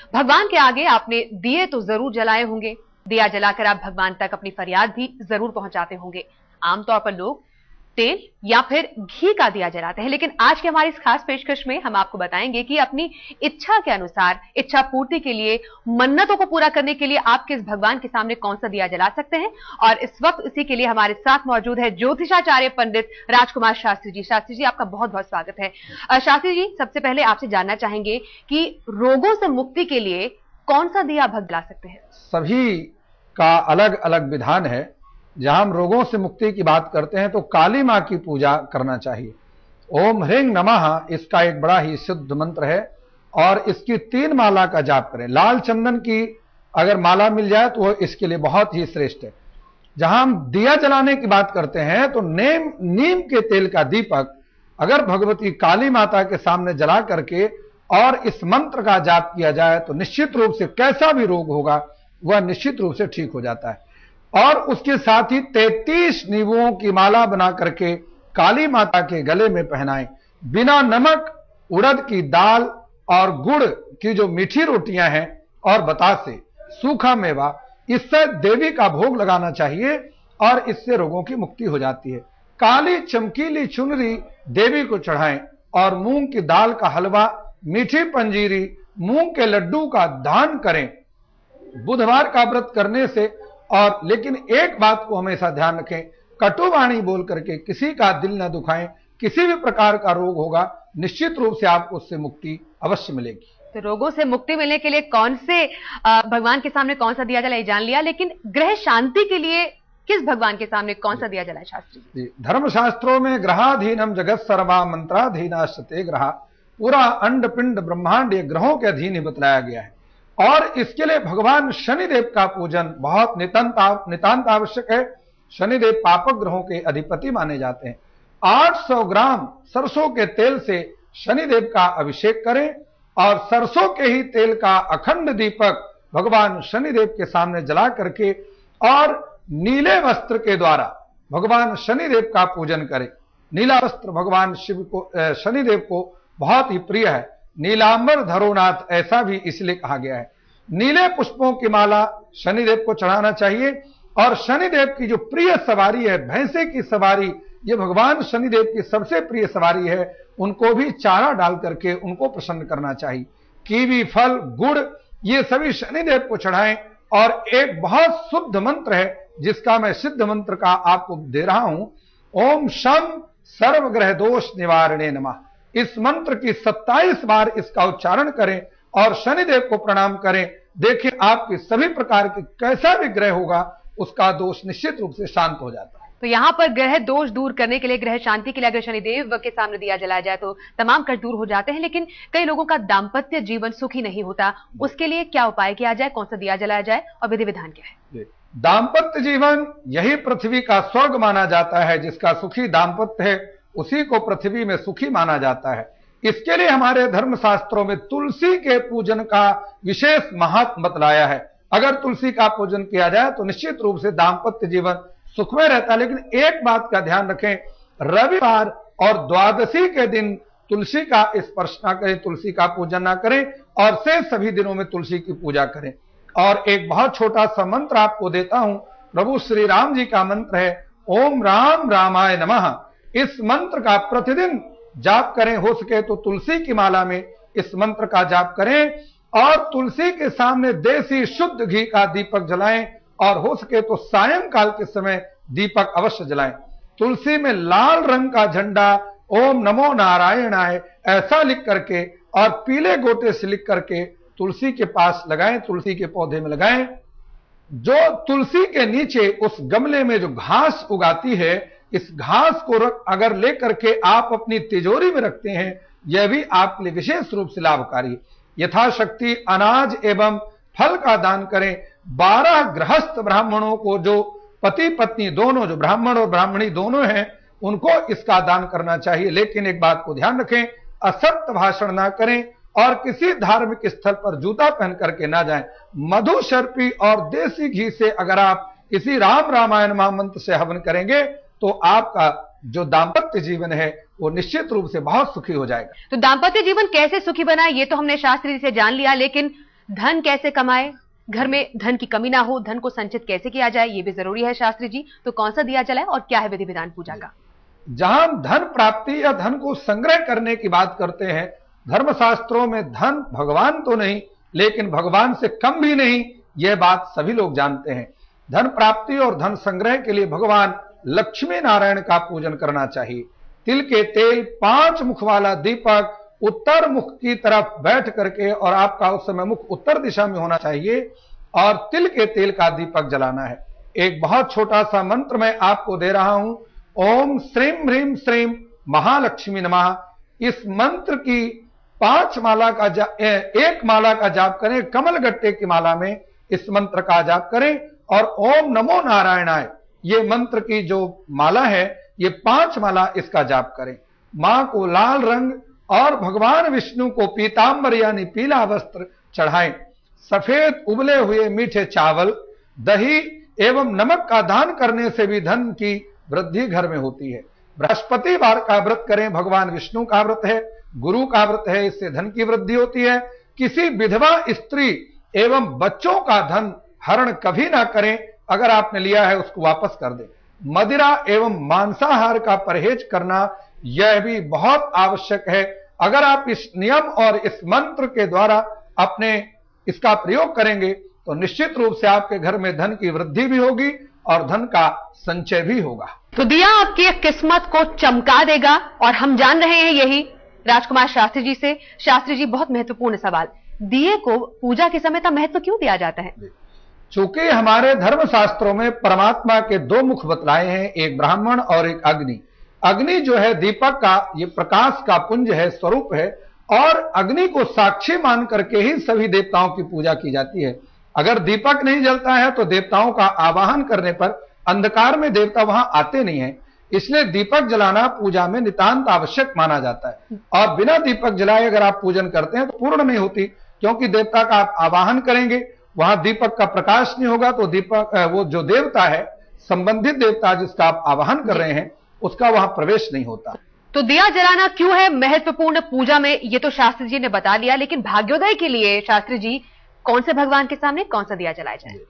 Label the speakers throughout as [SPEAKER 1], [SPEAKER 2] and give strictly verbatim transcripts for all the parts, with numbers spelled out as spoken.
[SPEAKER 1] भगवान के आगे आपने दिए तो जरूर जलाए होंगे। दिया जलाकर आप भगवान तक अपनी फरियाद भी जरूर पहुंचाते होंगे। आमतौर पर लोग तेल या फिर घी का दिया जलाते हैं, लेकिन आज की हमारी इस खास पेशकश में हम आपको बताएंगे कि अपनी इच्छा के अनुसार, इच्छा पूर्ति के लिए, मन्नतों को पूरा करने के लिए आप किस भगवान के सामने कौन सा दिया जला सकते हैं। और इस वक्त इसी के लिए हमारे साथ मौजूद है ज्योतिषाचार्य पंडित राजकुमार शास्त्री जी। शास्त्री जी, आपका बहुत बहुत स्वागत है। शास्त्री जी, सबसे पहले आपसे जानना चाहेंगे कि रोगों से मुक्ति के लिए कौन सा दिया भक्त जला सकते हैं?
[SPEAKER 2] सभी का अलग अलग विधान है। जहां हम रोगों से मुक्ति की बात करते हैं तो काली मां की पूजा करना चाहिए। ओम ह्रीं नमः इसका एक बड़ा ही शुद्ध मंत्र है और इसकी तीन माला का जाप करें। लाल चंदन की अगर माला मिल जाए तो वो इसके लिए बहुत ही श्रेष्ठ है। जहां हम दिया जलाने की बात करते हैं तो नीम नीम के तेल का दीपक अगर भगवती काली माता के सामने जला करके और इस मंत्र का जाप किया जाए तो निश्चित रूप से कैसा भी रोग होगा वह निश्चित रूप से ठीक हो जाता है। और उसके साथ ही तैंतीस नींबुओं की माला बना करके काली माता के गले में पहनाएं। बिना नमक, उड़द की दाल और गुड़ की जो मीठी रोटियां हैं और बतासे, सूखा मेवा, इससे देवी का भोग लगाना चाहिए और इससे रोगों की मुक्ति हो जाती है। काली चमकीली चुनरी देवी को चढ़ाएं और मूंग की दाल का हलवा, मीठी पंजीरी, मूंग के लड्डू का दान करें। बुधवार का व्रत करने से और लेकिन एक बात को हमेशा ध्यान रखें, कटुवाणी बोल करके किसी का दिल न दुखाएं। किसी भी प्रकार का रोग होगा निश्चित रूप से आपको उससे मुक्ति अवश्य मिलेगी।
[SPEAKER 1] तो रोगों से मुक्ति मिलने के लिए कौन से भगवान के सामने कौन सा दिया जलाए जान लिया, लेकिन ग्रह शांति के लिए किस भगवान के सामने कौन सा दिया जलाए? शास्त्री जी,
[SPEAKER 2] धर्मशास्त्रों में ग्रहाधीनम जगत सर्वा मंत्राधीनाश्चते ग्रहा, पूरा अंड पिंड ब्रह्मांड ये ग्रहों के अधीन ही बतलाया गया है और इसके लिए भगवान शनिदेव का पूजन बहुत नितांत नितांत आवश्यक है। शनिदेव पापक ग्रहों के अधिपति माने जाते हैं। आठ सौ ग्राम सरसों के तेल से शनिदेव का अभिषेक करें और सरसों के ही तेल का अखंड दीपक भगवान शनिदेव के सामने जला करके और नीले वस्त्र के द्वारा भगवान शनिदेव का पूजन करें। नीला वस्त्र भगवान शिव को शनिदेव को बहुत ही प्रिय है। नीलांबर धरोनाथ ऐसा भी इसलिए कहा गया है। नीले पुष्पों की माला शनिदेव को चढ़ाना चाहिए और शनिदेव की जो प्रिय सवारी है भैंसे की सवारी, ये भगवान शनिदेव की सबसे प्रिय सवारी है। उनको भी चारा डाल करके उनको प्रसन्न करना चाहिए। कीवी, फल, गुड़ ये सभी शनिदेव को चढ़ाएं। और एक बहुत शुद्ध मंत्र है जिसका मैं सिद्ध मंत्र का आपको दे रहा हूं। ओम शम सर्वग्रह दोष निवारणे नमः। इस मंत्र की सत्ताईस बार इसका उच्चारण करें और शनिदेव को प्रणाम करें। देखिए आपके सभी प्रकार के कैसा भी ग्रह होगा उसका दोष निश्चित रूप से शांत हो जाता है।
[SPEAKER 1] तो यहाँ पर ग्रह दोष दूर करने के लिए, ग्रह शांति के लिए अगर शनिदेव के सामने दिया जलाया जाए तो तमाम कष्ट दूर हो जाते हैं। लेकिन कई लोगों का दाम्पत्य जीवन सुखी नहीं होता, उसके लिए क्या उपाय किया जाए, कौन सा दिया जलाया जाए और विधि विधान क्या है?
[SPEAKER 2] दाम्पत्य जीवन यही पृथ्वी का स्वर्ग माना जाता है। जिसका सुखी दाम्पत्य है उसी को पृथ्वी में सुखी माना जाता है। इसके लिए हमारे धर्मशास्त्रों में तुलसी के पूजन का विशेष महत्व बतलाया है। अगर तुलसी का पूजन किया जाए तो निश्चित रूप से दाम्पत्य जीवन सुखमय रहता है। लेकिन एक बात का ध्यान रखें, रविवार और द्वादशी के दिन तुलसी का स्पर्श ना करें, तुलसी का पूजन ना करें और से सभी दिनों में तुलसी की पूजा करें। और एक बहुत छोटा सा मंत्र आपको देता हूं, प्रभु श्री राम जी का मंत्र है ओम राम रामाय नमः। इस मंत्र का प्रतिदिन जाप करें। हो सके तो तुलसी की माला में इस मंत्र का जाप करें और तुलसी के सामने देसी शुद्ध घी का दीपक जलाएं और हो सके तो सायंकाल के समय दीपक अवश्य जलाएं। तुलसी में लाल रंग का झंडा ओम नमो नारायणाय ऐसा लिख करके और पीले गोटे से लिख करके तुलसी के पास लगाएं, तुलसी के पौधे में लगाएं। जो तुलसी के नीचे उस गमले में जो घास उगाती है, इस घास को रख अगर लेकर के आप अपनी तिजोरी में रखते हैं, यह भी आपके लिए विशेष रूप से लाभकारी है। यथाशक्ति अनाज एवं फल का दान करें। बारह गृहस्थ ब्राह्मणों को, जो पति पत्नी दोनों, जो ब्राह्मण और ब्राह्मणी दोनों हैं, उनको इसका दान करना चाहिए। लेकिन एक बात को ध्यान रखें, असत्य भाषण ना करें और किसी धार्मिक स्थल पर जूता पहन करके ना जाएं। मधु शर्पी और देसी घी से अगर आप किसी राम रामायण महामंत्र से हवन करेंगे तो आपका जो दाम्पत्य जीवन है वो निश्चित रूप से बहुत सुखी हो जाएगा।
[SPEAKER 1] तो दाम्पत्य जीवन कैसे सुखी बनाए ये तो हमने शास्त्री जी से जान लिया, लेकिन धन कैसे कमाए, घर में धन की कमी ना हो, धन को संचित कैसे किया जाए, ये भी जरूरी है शास्त्री जी। तो कौन सा दिया जलाए और क्या है विधि विधान पूजा का?
[SPEAKER 2] जहां हम धन प्राप्ति या धन को संग्रह करने की बात करते हैं, धर्मशास्त्रों में धन भगवान तो नहीं लेकिन भगवान से कम भी नहीं, यह बात सभी लोग जानते हैं। धन प्राप्ति और धन संग्रह के लिए भगवान लक्ष्मी नारायण का पूजन करना चाहिए। तिल के तेल, पांच मुख वाला दीपक उत्तर मुख की तरफ बैठ करके, और आपका उस समय मुख उत्तर दिशा में होना चाहिए, और तिल के तेल का दीपक जलाना है। एक बहुत छोटा सा मंत्र मैं आपको दे रहा हूं, ओम श्रीम ह्रीम श्रीम महालक्ष्मी नमः। इस मंत्र की पांच माला का जा, एक माला का जाप करें, कमल गट्टे की माला में इस मंत्र का जाप करें, और ओम नमो नारायणाय ये मंत्र की जो माला है, ये पांच माला इसका जाप करें। मां को लाल रंग और भगवान विष्णु को पीतांबर यानी पीला वस्त्र चढ़ाएं। सफेद उबले हुए मीठे चावल, दही एवं नमक का दान करने से भी धन की वृद्धि घर में होती है। बृहस्पतिवार का व्रत करें, भगवान विष्णु का व्रत है, गुरु का व्रत है, इससे धन की वृद्धि होती है। किसी विधवा स्त्री एवं बच्चों का धन हरण कभी ना करें, अगर आपने लिया है उसको वापस कर दें। मदिरा एवं मांसाहार का परहेज करना यह भी बहुत आवश्यक है। अगर आप इस नियम और इस मंत्र के द्वारा अपने इसका प्रयोग करेंगे तो निश्चित रूप से आपके घर में धन की वृद्धि भी होगी और धन का संचय भी होगा।
[SPEAKER 1] तो दिया आपकी किस्मत को चमका देगा, और हम जान रहे हैं यही राजकुमार शास्त्री जी से। शास्त्री जी, बहुत महत्वपूर्ण सवाल, दिए को पूजा के समय का महत्व क्यों दिया जाता है?
[SPEAKER 2] चूंकि हमारे धर्मशास्त्रों में परमात्मा के दो मुख बतलाए हैं, एक ब्राह्मण और एक अग्नि। अग्नि जो है दीपक का, ये प्रकाश का पुंज है, स्वरूप है, और अग्नि को साक्षी मान करके ही सभी देवताओं की पूजा की जाती है। अगर दीपक नहीं जलता है तो देवताओं का आवाहन करने पर अंधकार में देवता वहां आते नहीं है, इसलिए दीपक जलाना पूजा में नितांत आवश्यक माना जाता है। और बिना दीपक जलाए अगर आप पूजन करते हैं तो पूर्ण नहीं होती, क्योंकि देवता का आप आवाहन करेंगे, वहां दीपक का प्रकाश नहीं होगा तो दीपक वो जो देवता है, संबंधित देवता जिसका आप आवाहन कर रहे हैं, उसका वहां प्रवेश नहीं होता।
[SPEAKER 1] तो दिया जलाना क्यों है महत्वपूर्ण पूजा में, ये तो शास्त्री जी ने बता दिया, लेकिन भाग्योदय के लिए शास्त्री जी कौन से भगवान के सामने कौन सा दिया जलाया जाए?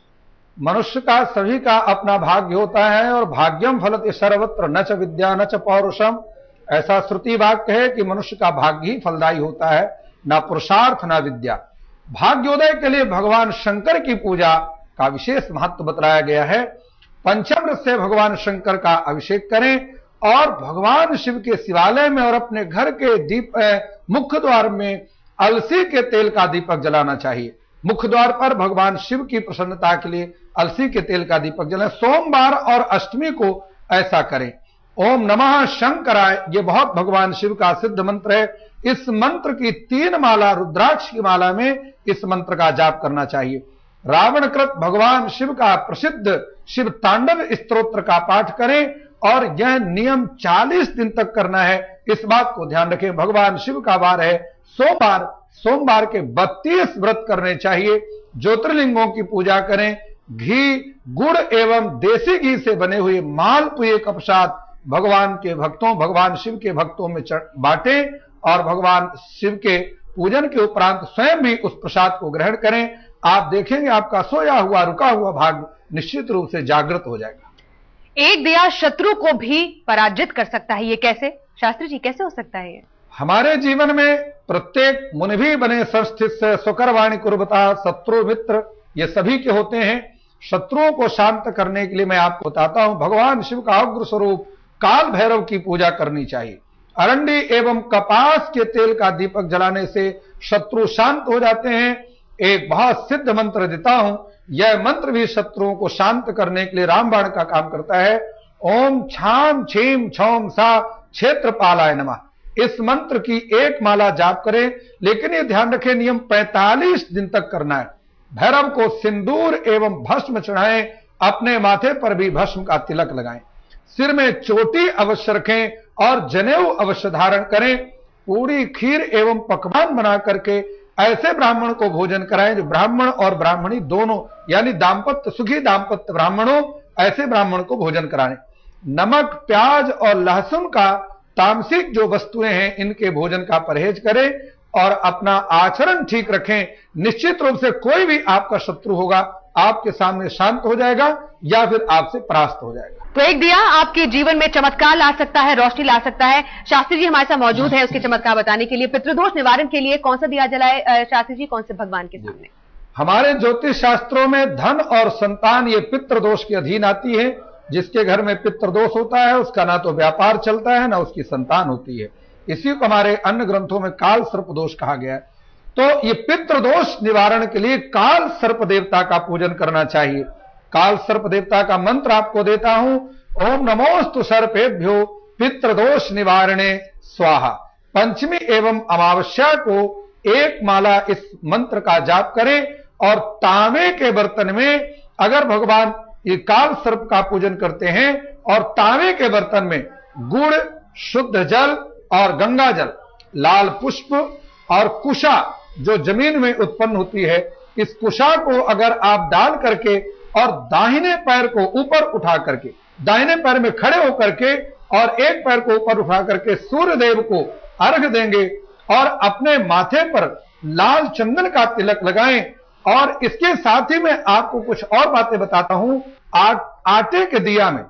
[SPEAKER 2] मनुष्य का सभी का अपना भाग्य होता है, और भाग्यम फलति सर्वत्र न च विद्या न च पौरुषम। ऐसा श्रुति वाक्य है कि मनुष्य का भाग्य ही फलदायी होता है, ना पुरुषार्थ ना विद्या। भाग्योदय के लिए भगवान शंकर की पूजा का विशेष महत्व बताया गया है। पंचामृत से भगवान शंकर का अभिषेक करें, और भगवान शिव के शिवालय में और अपने घर के दीप मुख्य द्वार में अलसी के तेल का दीपक जलाना चाहिए। मुख्य द्वार पर भगवान शिव की प्रसन्नता के लिए अलसी के तेल का दीपक जलाएं। सोमवार और अष्टमी को ऐसा करें। ओम नमः शंकराय, ये बहुत भगवान शिव का सिद्ध मंत्र है। इस मंत्र की तीन माला रुद्राक्ष की माला में इस मंत्र का जाप करना चाहिए। रावणकृत भगवान शिव का प्रसिद्ध शिव तांडव स्तोत्र का पाठ करें, और यह नियम चालीस दिन तक करना है। इस बात को ध्यान रखें, भगवान शिव का वार है सोमवार, सोमवार के बत्तीस व्रत करने चाहिए। ज्योतिर्लिंगों की पूजा करें। घी, गुड़ एवं देसी घी से बने हुए मालपुए का प्रसाद भगवान के भक्तों भगवान शिव के भक्तों में बांटें, और भगवान शिव के पूजन के उपरांत स्वयं भी उस प्रसाद को ग्रहण करें। आप देखेंगे आपका सोया हुआ रुका हुआ भाग्य निश्चित रूप से जागृत हो जाएगा।
[SPEAKER 1] एक दिया शत्रु को भी पराजित कर सकता है, ये कैसे शास्त्री जी, कैसे हो सकता है ये?
[SPEAKER 2] हमारे जीवन में प्रत्येक मुनि भी बने संस्थित से सुकरवाणी कुर्बता, शत्रु मित्र ये सभी के होते हैं। शत्रुओं को शांत करने के लिए मैं आपको बताता हूं, भगवान शिव का उग्र स्वरूप काल भैरव की पूजा करनी चाहिए। अरंडी एवं कपास के तेल का दीपक जलाने से शत्रु शांत हो जाते हैं। एक बहुत सिद्ध मंत्र देता हूं, यह मंत्र भी शत्रुओं को शांत करने के लिए रामबाण का काम करता है। ओम छाम छीम छौम सा क्षेत्रपालाय नमः। इस मंत्र की एक माला जाप करें, लेकिन यह ध्यान रखें नियम पैंतालीस दिन तक करना है। भैरव को सिंदूर एवं भस्म चढ़ाएं, अपने माथे पर भी भस्म का तिलक लगाएं, सिर में चोटी अवश्य रखें और जनेऊ अवश्य धारण करें। पूरी खीर एवं पकवान बना करके ऐसे ब्राह्मण को भोजन कराएं जो ब्राह्मण और ब्राह्मणी दोनों यानी दाम्पत्य सुखी दाम्पत्य ब्राह्मणों, ऐसे ब्राह्मण को भोजन कराएं। नमक, प्याज और लहसुन का तामसिक जो वस्तुएं हैं इनके भोजन का परहेज करें। और अपना आचरण ठीक रखें, निश्चित रूप से कोई भी आपका शत्रु होगा आपके सामने शांत हो जाएगा या फिर आपसे परास्त हो जाएगा।
[SPEAKER 1] तो एक दिया आपके जीवन में चमत्कार ला सकता है, रोशनी ला सकता है। शास्त्री जी हमारे साथ मौजूद है उसके चमत्कार बताने के लिए। पितृदोष निवारण के लिए कौन सा दिया जलाए शास्त्री जी, कौन से भगवान के सामने?
[SPEAKER 2] हमारे ज्योतिष शास्त्रों में धन और संतान ये पितृदोष के अधीन आती है। जिसके घर में पितृदोष होता है उसका ना तो व्यापार चलता है ना उसकी संतान होती है। इसी को हमारे अन्य ग्रंथों में काल सर्प दोष कहा गया है। तो ये पितृदोष निवारण के लिए काल सर्प देवता का पूजन करना चाहिए। काल सर्प देवता का मंत्र आपको देता हूं, ओम नमोस्तु सर्पेभ्यो पितृदोष निवारणे स्वाहा। पंचमी एवं अमावस्या को एक माला इस मंत्र का जाप करें और तांबे के बर्तन में अगर भगवान ये काल सर्प का पूजन करते हैं और तांबे के बर्तन में गुड़, शुद्ध जल और गंगा जल, लाल पुष्प और कुशा जो जमीन में उत्पन्न होती है, इस कुशा को अगर आप डाल करके और दाहिने पैर को ऊपर उठा करके, दाहिने पैर में खड़े होकर के और एक पैर को ऊपर उठा करके सूर्य देव को अर्घ देंगे और अपने माथे पर लाल चंदन का तिलक लगाएं। और इसके साथ ही मैं आपको कुछ और बातें बताता हूं। आ, आटे के दिया में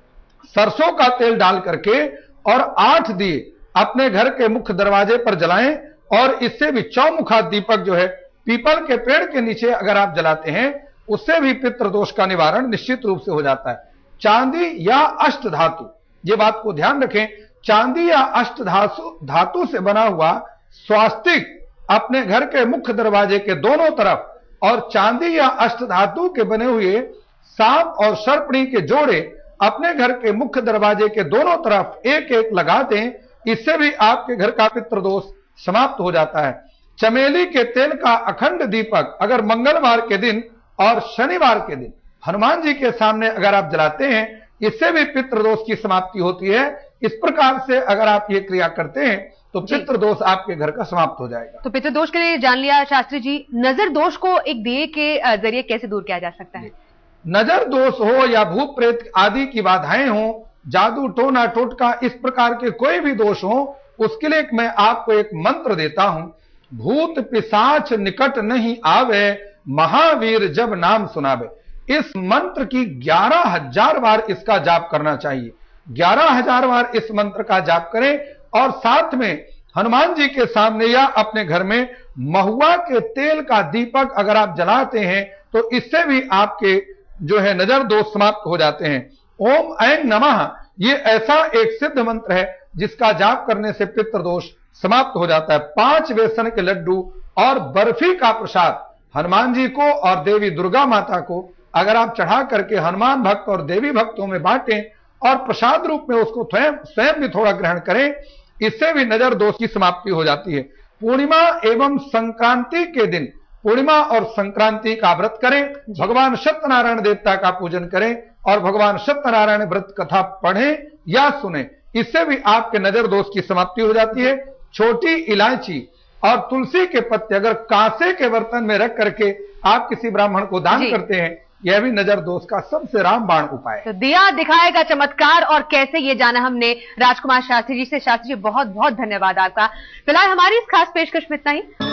[SPEAKER 2] सरसों का तेल डाल करके और आठ दिए अपने घर के मुख्य दरवाजे पर जलाएं और इससे भी चौमुखा दीपक जो है पीपल के पेड़ के नीचे अगर आप जलाते हैं उससे भी पितृदोष का निवारण निश्चित रूप से हो जाता है। चांदी या अष्ट धातु, ये बात को ध्यान रखें, चांदी या अष्ट धातु धातु से बना हुआ स्वास्तिक अपने घर के मुख्य दरवाजे के दोनों तरफ और चांदी या अष्ट धातु के बने हुए सांप और सर्पणी के जोड़े अपने घर के मुख्य दरवाजे के दोनों तरफ एक एक लगा दें। इससे भी आपके घर का पितृदोष समाप्त हो जाता है। चमेली के तेल का अखंड दीपक अगर मंगलवार के दिन और शनिवार के दिन हनुमान जी के सामने अगर आप जलाते हैं, इससे भी पितृदोष की समाप्ति होती है। इस प्रकार से अगर आप ये क्रिया करते हैं तो पितृदोष आपके घर का समाप्त हो जाएगा।
[SPEAKER 1] तो पितृदोष के लिए जान लिया शास्त्री जी, नजर दोष को एक दिए के जरिए कैसे दूर किया जा सकता है?
[SPEAKER 2] नजर दोष हो या भूत प्रेत आदि की बाधाएं हो, जादू टोना टोटका इस प्रकार के कोई भी दोष हो, उसके लिए मैं आपको एक मंत्र देता हूं। भूत पिशाच निकट नहीं आवे, महावीर जब नाम सुनावे। इस मंत्र की ग्यारह हजार बार इसका जाप करना चाहिए। ग्यारह हजार बार इस मंत्र का जाप करें और साथ में हनुमान जी के सामने या अपने घर में महुआ के तेल का दीपक अगर आप जलाते हैं तो इससे भी आपके जो है नजर दोष समाप्त हो जाते हैं। ओम ऐं नमः, ये ऐसा एक सिद्ध मंत्र है जिसका जाप करने से पितृदोष समाप्त हो जाता है। पांच बेसन के लड्डू और बर्फी का प्रसाद हनुमान जी को और देवी दुर्गा माता को अगर आप चढ़ा करके हनुमान भक्त और देवी भक्तों में बांटें और प्रसाद रूप में उसको स्वयं स्वयं भी थोड़ा ग्रहण करें, इससे भी नजर दोष की समाप्ति हो जाती है। पूर्णिमा एवं संक्रांति के दिन पूर्णिमा और संक्रांति का व्रत करें, भगवान सत्यनारायण देवता का पूजन करें और भगवान सत्यनारायण व्रत कथा पढ़ें या सुने, इससे भी आपके नजर दोष की समाप्ति हो जाती है। छोटी इलायची और तुलसी के पत्ते अगर कांसे के बर्तन में रख करके आप किसी ब्राह्मण को दान करते हैं, यह भी नजर दोष का सबसे रामबाण उपाय है।
[SPEAKER 1] तो दिया दिखाएगा चमत्कार और कैसे ये जाना हमने राजकुमार शास्त्री जी से। शास्त्री जी बहुत बहुत धन्यवाद आपका। फिलहाल हमारी इस खास पेशकश में इतना ही।